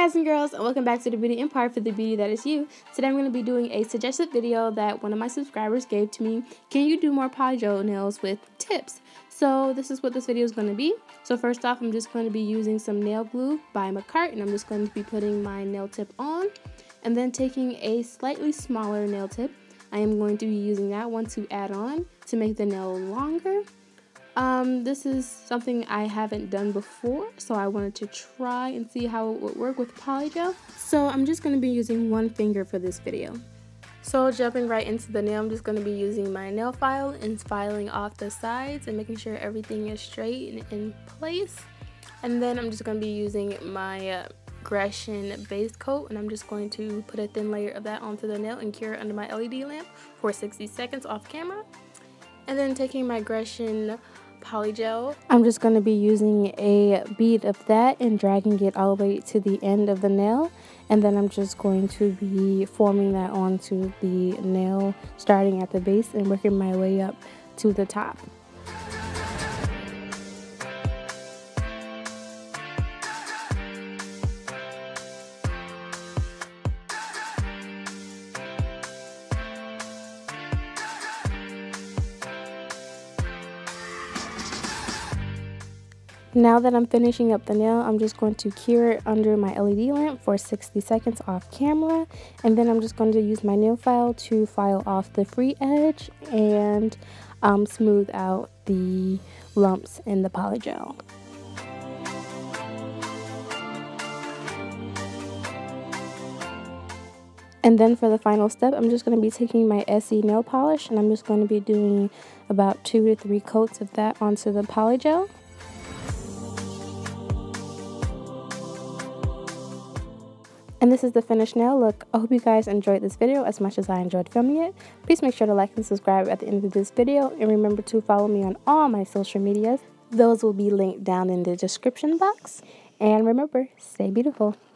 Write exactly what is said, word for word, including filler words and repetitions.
guys and girls, and welcome back to the Beauty Empire for the beauty that is you. Today I'm going to be doing a suggested video that one of my subscribers gave to me. Can you do more polygel nails with tips? So this is what this video is going to be. So first off, I'm just going to be using some nail glue by Makartt, and I'm just going to be putting my nail tip on, and then taking a slightly smaller nail tip. I am going to be using that one to add on to make the nail longer. Um, this is something I haven't done before, so I wanted to try and see how it would work with polygel. So I'm just going to be using one finger for this video. So jumping right into the nail, I'm just going to be using my nail file and filing off the sides and making sure everything is straight and in place. And then I'm just going to be using my uh, Grecian base coat, and I'm just going to put a thin layer of that onto the nail and cure it under my L E D lamp for sixty seconds off camera. And then taking my Grecian polygel, I'm just going to be using a bead of that and dragging it all the way to the end of the nail, and then I'm just going to be forming that onto the nail, starting at the base and working my way up to the top. Now that I'm finishing up the nail, I'm just going to cure it under my L E D lamp for sixty seconds off camera, and then I'm just going to use my nail file to file off the free edge and um, smooth out the lumps in the polygel. And then for the final step, I'm just going to be taking my Essie nail polish, and I'm just going to be doing about two to three coats of that onto the polygel. And this is the finished nail look. I hope you guys enjoyed this video as much as I enjoyed filming it. Please make sure to like and subscribe at the end of this video. And remember to follow me on all my social medias. Those will be linked down in the description box. And remember, stay beautiful.